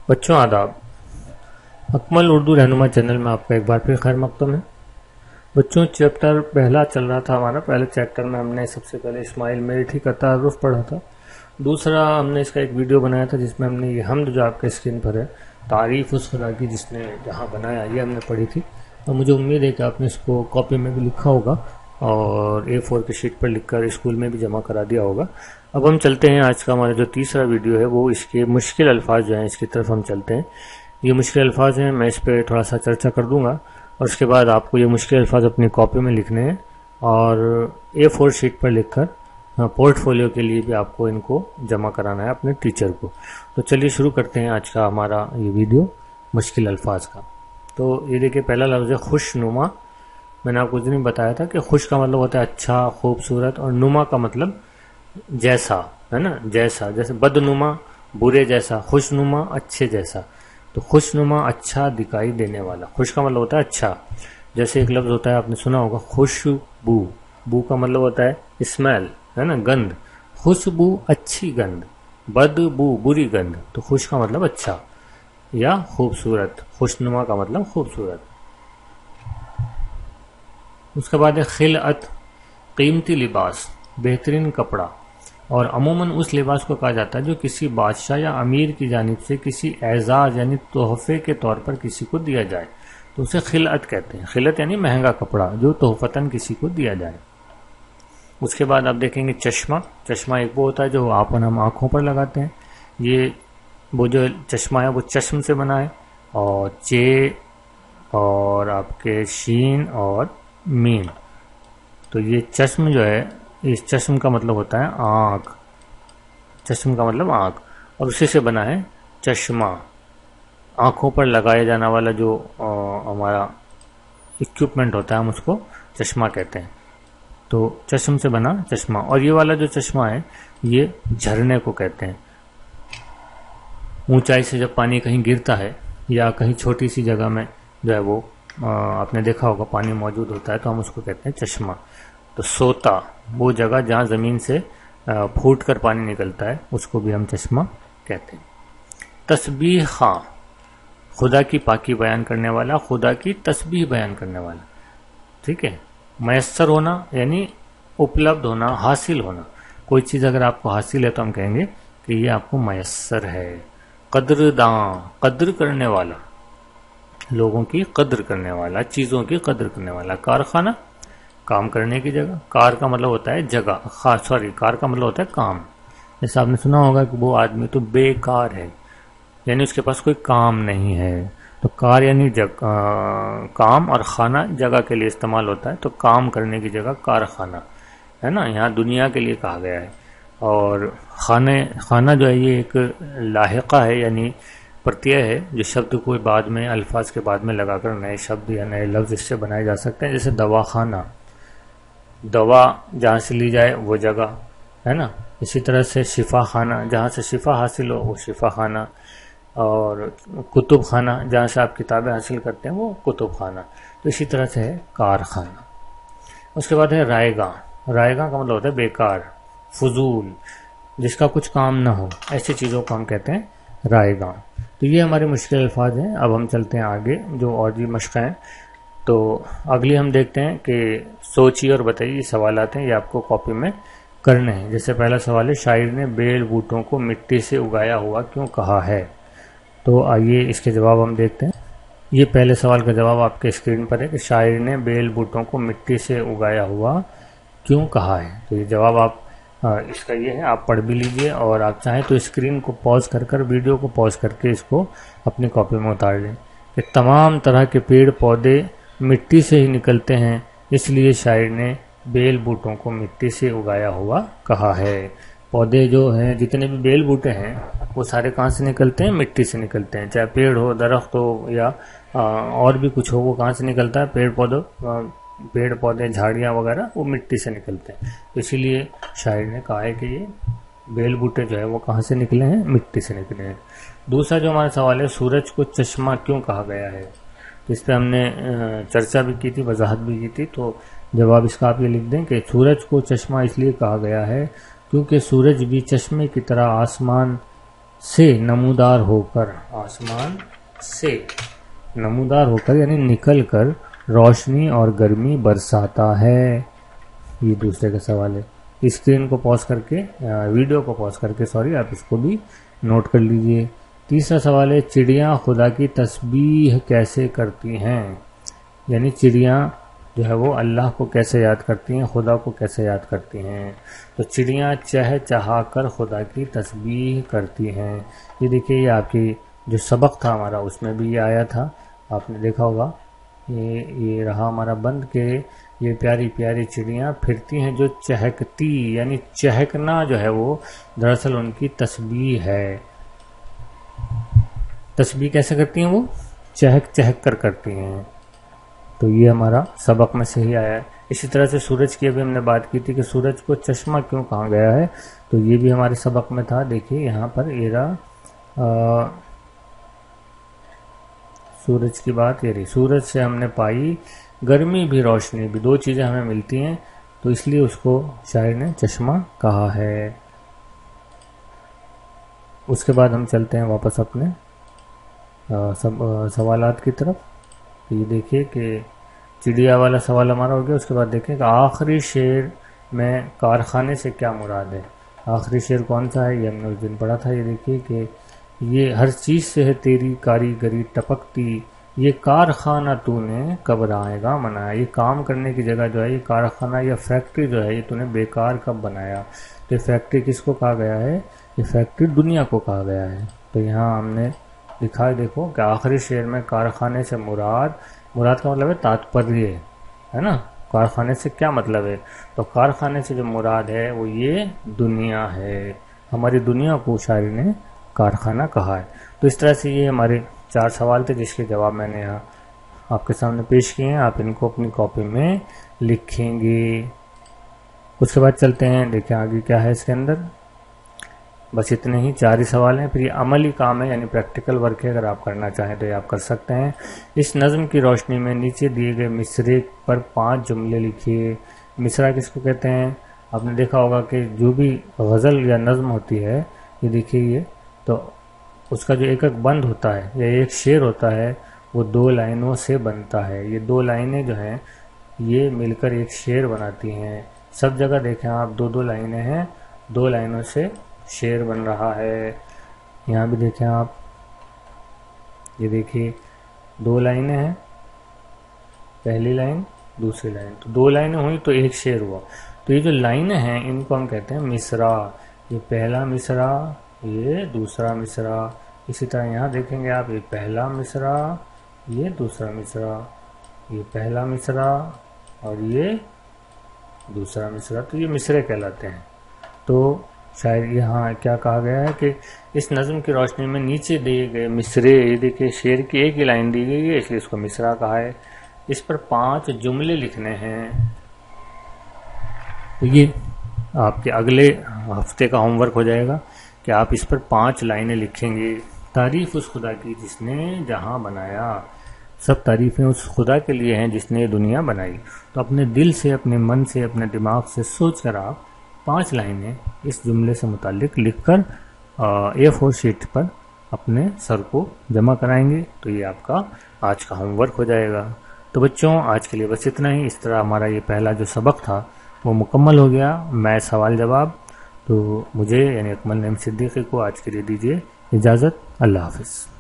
बच्चों आदाब। अकमल उर्दू रहनुमा चैनल में आपका एक बार फिर खैर मकदम है। बच्चों चैप्टर पहला चल रहा था हमारा। पहले चैप्टर में हमने सबसे पहले इस्माइल मेरठी का तारुफ पढ़ा था। दूसरा हमने इसका एक वीडियो बनाया था जिसमें हमने ये हमद जो आपके स्क्रीन पर है, तारीफ उस खुदा की जिसने जहाँ बनाया, ये हमने पढ़ी थी। और मुझे उम्मीद है कि आपने इसको कॉपी में भी लिखा होगा और A4 की शीट पर लिखकर स्कूल में भी जमा करा दिया होगा। अब हम चलते हैं, आज का हमारा जो तीसरा वीडियो है वो इसके मुश्किल अल्फाज जो हैं इसकी तरफ हम चलते हैं। ये मुश्किल अल्फाज हैं, मैं इस पर थोड़ा सा चर्चा कर दूंगा और उसके बाद आपको ये मुश्किल अल्फाज अपनी कॉपी में लिखने हैं और A4 शीट पर लिखकर पोर्टफोलियो के लिए भी आपको इनको जमा कराना है अपने टीचर को। तो चलिए शुरू करते हैं आज का हमारा ये वीडियो मुश्किल अल्फाज का। तो ये देखिए, पहला लफ्ज़ है खुशनुमा। मैंने आपको उस दिन बताया था कि खुश का मतलब होता है अच्छा, खूबसूरत, और नुमा का मतलब जैसा, है ना, जैसा। जैसे बदनुमा बुरे जैसा, खुशनुमा अच्छे जैसा। तो खुशनुमा अच्छा दिखाई देने वाला, खुश का मतलब होता है अच्छा। जैसे एक लफ्ज़ होता है, आपने सुना होगा खुशबू। बू का मतलब होता है स्मेल, है ना, गंध। खुशबू अच्छी गंध, बदबू बुरी गंध। तो खुश का मतलब अच्छा या खूबसूरत, खुशनुमा का मतलब खूबसूरत। उसके बाद है खिलअत, कीमती लिबास, बेहतरीन कपड़ा। और अमूमन उस लिबास को कहा जाता है जो किसी बादशाह या अमीर की जानिब से किसी एजाज यानी तोहफे के तौर पर किसी को दिया जाए, तो उसे खिलअत कहते हैं। खिलअत यानी महंगा कपड़ा जो तोहफतन किसी को दिया जाए। उसके बाद आप देखेंगे चश्मा। चश्मा एक वो होता है जो हम आंखों पर लगाते हैं। ये वो जो चश्मा है वो चश्म से बना है, और चे और आपके शीन और मीन। तो ये चश्म जो है, इस चश्म का मतलब होता है आँख। चश्म का मतलब आँख, और उसी से बना है चश्मा। आँखों पर लगाया जाने वाला जो हमारा इक्विपमेंट होता है हम उसको चश्मा कहते हैं। तो चश्म से बना चश्मा। और ये वाला जो चश्मा है ये झरने को कहते हैं। ऊंचाई से जब पानी कहीं गिरता है या कहीं छोटी सी जगह में जो है वो आपने देखा होगा पानी मौजूद होता है, तो हम उसको कहते हैं चश्मा। तो सोता, वो जगह जहाँ ज़मीन से फूट कर पानी निकलता है, उसको भी हम चश्मा कहते हैं। तस्बीह खां, खुदा की पाकी बयान करने वाला, खुदा की तस्बीह बयान करने वाला। ठीक है। मयस्सर होना यानी उपलब्ध होना, हासिल होना। कोई चीज़ अगर आपको हासिल है तो हम कहेंगे कि ये आपको मयस्सर है। कद्रदां, कद्र करने वाला, लोगों की कद्र करने वाला, चीज़ों की कद्र करने वाला। कारखाना, काम करने की जगह। कार का मतलब होता है जगह, कार का मतलब होता है काम। जैसे आपने सुना होगा कि वो आदमी तो बेकार है, यानी उसके पास कोई काम नहीं है। तो कार यानी काम, और खाना जगह के लिए इस्तेमाल होता है। तो काम करने की जगह कारखाना, है ना, यहाँ दुनिया के लिए कहा गया है। और खाना जो है ये एक लाहिका है, यानी प्रत्यय है जो शब्द को बाद में, अल्फाज के बाद में लगाकर नए शब्द या नए लफ्ज़ इससे बनाए जा सकते हैं। जैसे दवाखाना, दवा जहाँ से ली जाए वो जगह, है ना। इसी तरह से शिफा खाना, जहाँ से शिफा हासिल हो वो शिफा खाना। और कुतुब खाना, जहाँ से आप किताबें हासिल करते हैं वो कुतुब खाना। तो इसी तरह से है कारखाना। उसके बाद है रायगा। रायगा का मतलब होता है बेकार, फजूल, जिसका कुछ काम ना हो, ऐसी चीज़ों को हम कहते हैं रायगा। तो ये हमारे मुश्किल अल्फाज हैं। अब हम चलते हैं आगे, जो और भी मशक़ हैं। तो अगली हम देखते हैं कि सोचिए और बताइए सवाल आते हैं, ये आपको कॉपी में करने हैं। जैसे पहला सवाल है, शायर ने बेल बूटों को मिट्टी से उगाया हुआ क्यों कहा है? तो आइए इसके जवाब हम देखते हैं। ये पहले सवाल का जवाब आपके स्क्रीन पर है कि शायर ने बेल बूटों को मिट्टी से उगाया हुआ क्यों कहा है। तो ये जवाब आप इसका ये है, आप पढ़ भी लीजिए और आप चाहें तो स्क्रीन को पॉज कर वीडियो को पॉज करके इसको अपनी कॉपी में उतार लें। कि तमाम तरह के पेड़ पौधे मिट्टी से ही निकलते हैं, इसलिए शायर ने बेल बूटों को मिट्टी से उगाया हुआ कहा है। पौधे जो हैं, जितने भी बेल बूटे हैं, वो सारे कहाँ से निकलते हैं? मिट्टी से निकलते हैं। चाहे पेड़ हो, दरख्त हो या और भी कुछ हो, वो कहाँ से निकलता है? पेड़ पौधे झाड़ियाँ वगैरह वो मिट्टी से निकलते हैं। तो इसीलिए शायर ने कहा है कि ये बेल बूटे जो है वो कहाँ से निकले हैं? मिट्टी से निकले हैं। दूसरा जो हमारा सवाल है, सूरज को चश्मा क्यों कहा गया है? तो इस पर हमने चर्चा भी की थी, वजाहत भी की थी। तो जवाब इसका आप ये लिख दें कि सूरज को चश्मा इसलिए कहा गया है क्योंकि सूरज भी चश्मे की तरह आसमान سے نمودار ہو کر، آسمان سے نمودار ہو کر یعنی نکل کر روشنی اور گرمی برساتا ہے. یہ دوسرے کا سوال ہے. اسکرین کو پاز کر کے، ویڈیو کو پاز کر کے سوری، آپ اس کو بھی نوٹ کر لیجئے. تیسرا سوال ہے چڑیاں خدا کی تسبیح کیسے کرتی ہیں؟ یعنی چڑیاں جو ہے وہ اللہ کو کیسے یاد کرتی ہیں، خدا کو کیسے یاد کرتی ہیں؟ تو چڑیاں چہ چہا کر خدا کی تسبیح کرتی ہیں. یہ دیکھیے، یہ آپ کی جو سبق تھا ہمارا اس میں بھی یہ آیا تھا، آپ نے دیکھا ہوگا. یہ رہا ہمارا بند کہ یہ پیاری پیاری چڑیاں پھرتی ہیں جو چہکتی، یعنی چہکنا جو ہے وہ دراصل ان کی تسبیح ہے. تسبیح کیسے کرتی ہیں؟ وہ چہک چہک کر کرتی ہیں. تو یہ ہمارا سبق میں سے ہی آیا ہے. اسی طرح سے سورج کی ابھی ہم نے بات کی تھی کہ سورج کو چشمہ کیوں کہا گیا ہے، تو یہ بھی ہمارے سبق میں تھا. دیکھیے یہاں پر یہ رہا سورج کی بات. یہ رہی سورج سے ہم نے پائی گرمی بھی روشنی بھی، دو چیزیں ہمیں ملتی ہیں، تو اس لیے اس کو شاعر نے چشمہ کہا ہے. اس کے بعد ہم چلتے ہیں واپس اپنے سوالات کی طرف. یہ دیکھیے کہ چڑیا والا سوال ہمارا ہو گیا. اس کے بعد دیکھیں کہ آخری شعر میں کارخانے سے کیا مراد ہے. آخری شعر کون سا ہے؟ یہ ہم نے اس دن پڑھا تھا. یہ دیکھیے کہ یہ ہر چیز سے ہے تیری کاریگری ٹپکتی، یہ کارخانہ تو نے کب رائے گا منایا. یہ کام کرنے کی جگہ جو ہے، یہ کارخانہ یا فیکٹری جو ہے، یہ تو نے بیکار کب بنایا. تو یہ فیکٹری کس کو کہا گیا ہے؟ یہ فیکٹری دنیا کو کہا گیا ہے. تو یہاں ہم نے لکھا ہے، دیکھو کہ آخری شعر میں کارخانے سے مراد کا مطلب ہے تاتپریہ ہے نا. کارخانے سے کیا مطلب ہے؟ تو کارخانے سے جو مراد ہے وہ یہ دنیا ہے. ہماری دنیا کو شاعر نے کارخانہ کہا ہے. تو اس طرح سے یہ ہمارے 4 سوال تھے جس کے جواب میں نے یہاں آپ کے سامنے پیش کیے ہیں. آپ ان کو اپنی کاپی میں لکھیں گے. اس کے بعد چلتے ہیں، دیکھیں آگے کیا ہے اس کے اندر. بس اتنے ہی 4 ہی سوال ہیں. پھر یہ عملی کام ہے، یعنی پریکٹیکل ورک ہے. اگر آپ کرنا چاہیں تو یہ آپ کر سکتے ہیں. اس نظم کی روشنی میں نیچے دیے گئے مصرے پر 5 جملے لکھیے. مصرع کس کو کہتے ہیں؟ آپ نے دیکھا ہوگا کہ جو بھی غزل یا نظم ہوتی ہے، یہ دیکھیے یہ تو اس کا جو ایک بند ہوتا ہے یا ایک شعر ہوتا ہے وہ 2 لائنوں سے بنتا ہے. یہ 2 لائنیں جو ہیں یہ مل کر ایک شعر بناتی ہیں. سب جگہ دیکھیں آپ 2 لائنیں ہیں، 2 لائنوں سے شعر بن رہا ہے. یہاں بھی دیکھیں آپ، یہ دیکھیے 2 لائنیں ہیں، پہلی لائن دوسری لائن، تو 2 لائنیں ہوئی تو ایک شعر ہوا. تو یہ جو لائنیں ہیں ان کو ہم کہتے ہیں مصرع. یہ پہلا مصرع، یہ دوسرا مصرع. اسی طرح یہاں دیکھیں گے آپ، یہ پہلا مصرع، یہ دوسرا مصرع، یہ پہلا مصرع اور یہ دوسرا مصرع. تو یہ مصرے کہلاتے ہیں. تو شاید یہاں کیا کہا گیا ہے کہ اس نظم کی روشنی میں نیچے دیے گئے مصرے، یہ دیکھیں شعر کی ایک ہی لائن دی گئی ہے اس لیے اس کو مصرع کہا ہے. اس پر 5 جملے لکھنے ہیں. یہ آپ کے اگلے ہفتے کا ہوم ورک ہو جائے گا کہ آپ اس پر 5 لائنیں لکھیں گے. تعریف اس خدا کی جس نے جہاں بنایا. سب تعریفیں اس خدا کے لیے ہیں جس نے یہ دنیا بنائی. تو اپنے دل سے، اپنے من سے، اپنے دماغ سے سوچ کر آپ 5 لائنیں اس جملے سے متعلق لکھ کر A4 شیٹ پر اپنے سر کو جمع کرائیں گے. تو یہ آپ کا آج کا ہوم ورک ہو جائے گا. تو بچوں آج کے لیے بس اتنا ہی. اس طرح ہمارا یہ پہلا جو سبق تھا وہ مکمل ہو گیا، میں سوال جواب. تو مجھے یعنی اکمل نعیم صدیقی کو آج کے لیے دیجیے اجازت. اللہ حافظ.